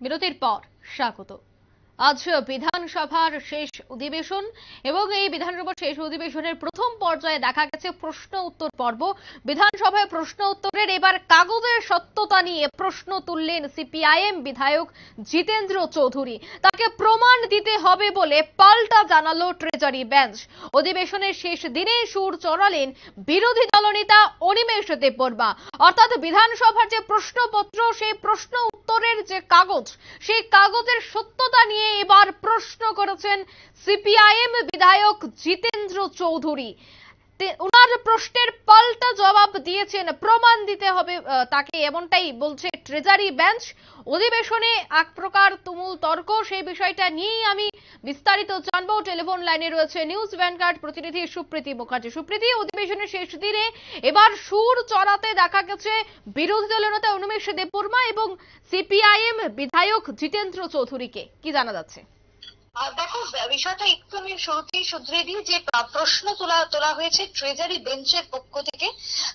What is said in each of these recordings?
বিরতির পর স্বাগত। আজ বিধানসভার শেষ অধিবেশন এবং এই বিধানসভার শেষ অধিবেশনের প্রথম পর্যায়ে দেখা গেছে প্রশ্ন উত্তর পর্ব। বিধানসভায় প্রশ্ন উত্তরের এবার কাগজের সত্যতা নিয়ে প্রশ্ন তুললেন সিপিআইএম বিধায়ক জিতেন্দ্র চৌধুরী। তাকে প্রমাণ দিতে হবে বলে পাল্টা জানালো ট্রেজারি বেঞ্চ। অধিবেশনের শেষ দিনে সুর চড়ালেন বিরোধী দলনেতা অনিমেষ দেববর্মা। অর্থাৎ বিধানসভার যে প্রশ্নপত্র, সেই প্রশ্ন উত্তরের যে কাগজ, সেই কাগজের সত্যতা নিয়ে এবার প্রশ্ন করেছেন সিপিআইএম বিধায়ক জিতেন্দ্র চৌধুরী। ওনার প্রশ্নের পাল্টা জবাব দিয়েছেন, প্রমাণ দিতে হবে তাকে, এমনটাই বলছে ট্রেজারি বেঞ্চ। অধিবেশনে এক প্রকার তুমুল তর্ক, সেই বিষয়টা নিয়েই আমি বিস্তারিত জানবো। টেলিফোন লাইনে রয়েছে নিউজ ভ্যানগার্ড প্রতিনিধি সুপ্রীতি মুখার্জি। সুপ্রীতি, অধিবেশনের শেষ দিনে এবার সুর চড়াতে দেখা গেছে বিরোধী দলনেতা অনিমেষ দেববর্মা এবং সিপিআইএম বিধায়ক জিতেন্দ্র চৌধুরীকে, কি জানা যাচ্ছে? দেখো, বিষয়টা একটু আমি শুরুতেই শুধরে দিই যে প্রশ্ন তোলা হয়েছে ট্রেজারি বেঞ্চের পক্ষ থেকে।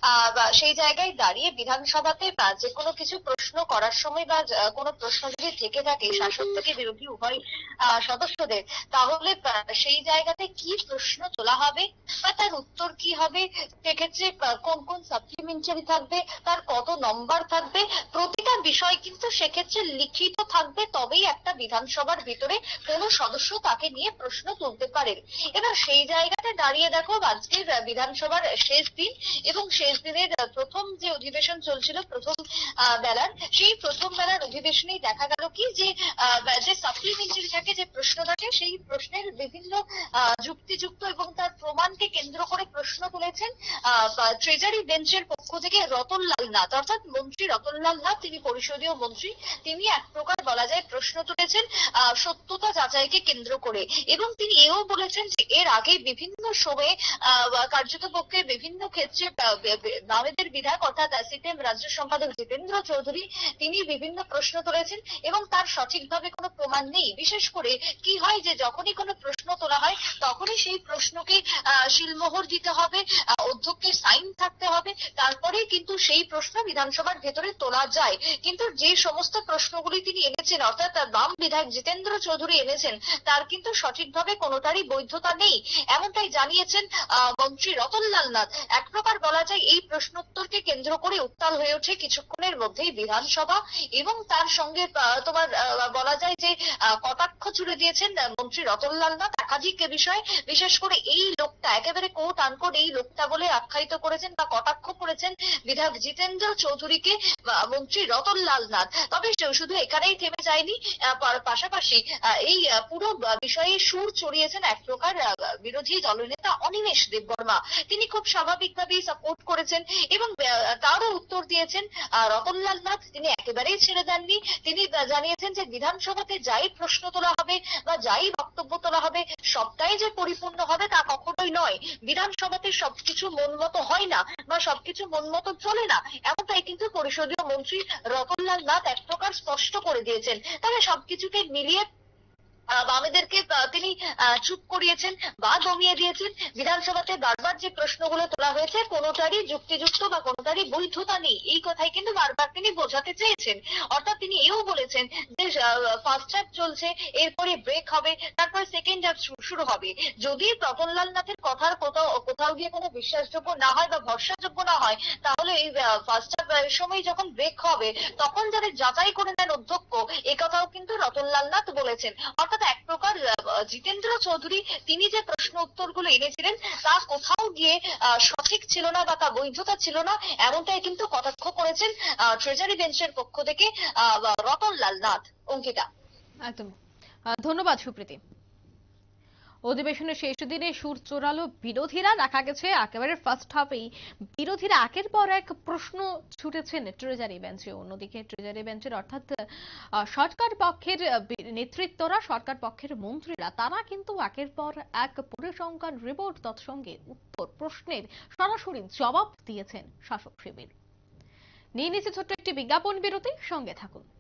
সেই জায়গায় দাঁড়িয়ে বিধানসভাতে যে কোনো কিছু প্রশ্ন করার সময় বা কোনো প্রশ্ন যদি থেকে থাকে শাসক থেকে বিরোধী উভয় সদস্যদের, তাহলে সেই জায়গাতে কি প্রশ্ন তোলা হবে বা তার উত্তর কি হবে, সেক্ষেত্রে কোন কোন সাপ্লিমেন্টারি থাকবে, তার কত নম্বর থাকবে, প্রতিটা বিষয় কিন্তু সেক্ষেত্রে লিখিত থাকবে। তবেই একটা বিধানসভার ভিতরে কোনো সদস্য তাকে নিয়ে প্রশ্ন তুলতে পারেন। এবার সেই জায়গাতে দাঁড়িয়ে দেখো, আজকের বিধানসভার শেষ দিন এবং শেষ দিনের প্রথম যে অধিবেশন চলছিল প্রথম বেলার, সেই প্রথম বেলার অধিবেশনেই দেখা গেল কি যে সাপ্লিমেন্টারি থাকে, যে প্রশ্ন থাকে, সেই প্রশ্নের বিভিন্ন যুক্তিযুক্ত এবং তার প্রমাণকে কেন্দ্র করে প্রশ্ন তুলেছেন ট্রেজারি বেঞ্চের পক্ষ থেকে রতনলাল নাথ, অর্থাৎ মন্ত্রী রতনলাল নাথ। তিনি পরিষদীয় মন্ত্রী। তিনি এক প্রকার বলা যায় প্রশ্ন তুলেছেন সত্যতা যাচাইকে কেন্দ্র করে, এবং তিনি এও বলেছেন যে এর আগে বিভিন্ন সময়ে কার্যতপক্ষে বিভিন্ন ক্ষেত্রে বামেদের বিধায়ক অর্থাৎ সিপিএম রাজ্য সম্পাদক জিতেন্দ্র চৌধুরী, তিনি বিভিন্ন প্রশ্ন তুলেছেন এবং তার সঠিকভাবে কোনো প্রমাণ নেই। বিশেষ করে কি হয় যে যখনই কোনো প্রশ্ন তোলা হয় তখনই সেই প্রশ্নকে শিলমোহর দিতে হবে, অধ্যক্ষের সাইন থাকতে হবে, তারপরেই কিন্তু সেই প্রশ্ন বিধানসভার ভেতরে তোলা যায়। কিন্তু যে সমস্ত প্রশ্নগুলি তিনি এনেছেন, অর্থাৎ বাম বিধায়ক জিতেন্দ্র চৌধুরী এনেছেন, তার কিন্তু সঠিকভাবে কোনোটারই বৈধতা নেই, এমনটাই জানিয়েছেন মন্ত্রী রতনলাল নাথ। এক প্রকার বলা যায় এই প্রশ্নোত্তরকে কেন্দ্র করে উত্তাল হয়ে ওঠে কিছুক্ষণের মধ্যেই বিধানসভা, এবং তার সঙ্গে তোমার বলা যায় যে কটাক্ষ ছুড়ে দিয়েছেন মন্ত্রী রতনলাল নাথ একাধিক বিষয়। বিশেষ করে এই লোকটা একেবারে কোট আনকোট এই লোকটা বলে আখ্যায়িত করেছেন বা কটাক্ষ করেছেন বিধায়ক জিতেন্দ্র চৌধুরীকে মন্ত্রী রতনলাল নাথ। তবে শুধু এখানেই থেমে যায়নি, পাশাপাশি এই পুরো বিষয়ে সুর চড়িয়েছেন এক প্রকার বিরোধী দলনেতা অনিমেষ দেববর্মা। তিনি খুব স্বাভাবিকভাবেই সাপোর্ট করেছেন এবং তারও উত্তর দিয়েছেন রতনলাল নাথ। তিনি একেবারেই ছেড়ে দেননি। তিনি জানিয়েছেন যে বিধানসভাতে যাই প্রশ্ন তোলা হবে বা যাই বক্তব্য তোলা হবে সবটাই যে পরিপূর্ণ হবে তা কখনোই নয়। বিধানসভাতে সবকিছু মন মতো হয় না বা সবকিছু মন মতো চলে না, এমনটাই কিন্তু পরিষদীয় মন্ত্রী রতনলাল নাথ এক প্রকার স্পষ্ট করে দিয়েছেন। তবে সবকিছুকে মিলিয়ে বামেদেরকে তিনি চুপ করিয়েছেন বা দমিয়ে দিয়েছেন। বিধানসভাতে বারবার যে প্রশ্নগুলো তোলা হয়েছে কোনোটারই যুক্তিযুক্ত বা কোনোটারই বৈধতা নেই, এই কথাই কিন্তু বারবার তিনি বোঝাতে চেয়েছেন। অর্থাৎ তিনি এও বলেছেন যে ফার্স্ট হাফ চলছে, এরপরে ব্রেক হবে, তারপরে সেকেন্ড হাফ শুরু হবে। যদি রতনলাল নাথের কথার কোথাও গিয়ে কোনো বিশ্বাসযোগ্য না হয় বা ভরসাযোগ্য না হয়, তাহলে এই ফার্স্ট হাফ সময় যখন ব্রেক হবে তখন যাদের যাচাই করে নেন অধ্যক্ষ, এ কথাও কিন্তু রতনলাল নাথ বলেছেন। অর্থাৎ এক প্রকার জিতেন্দ্র চৌধুরী তিনি যে প্রশ্ন উত্তরগুলো এনেছিলেন তা কোথাও গিয়ে সঠিক ছিল না বা তা বৈধতা ছিল না, এমনটাই কিন্তু কটাক্ষ করেছেন ট্রেজারি বেঞ্চের পক্ষ থেকে রতনলাল নাথ। অঙ্কিতা, একদম ধন্যবাদ সুপ্রীতি। অধিবেশনের শেষ দিনে সুর চোরালো বিরোধীরা। দেখা গেছে একেবারে ফার্স্ট হাফেই বিরোধীরা একের পর এক প্রশ্ন ছুটেছেন ট্রেজারি বেঞ্চে। অন্যদিকে ট্রেজারি বেঞ্চের অর্থাৎ সরকার পক্ষের নেতৃত্বরা, সরকার পক্ষের মন্ত্রীরা, তারা কিন্তু একের পর এক পরিসংখ্যান রিপোর্ট তৎসঙ্গে উত্তর প্রশ্নের সরাসরি জবাব দিয়েছেন শাসক শিবির। নিয়ে নিচ্ছে ছোট্ট একটি বিজ্ঞাপন বিরতি, সঙ্গে থাকুন।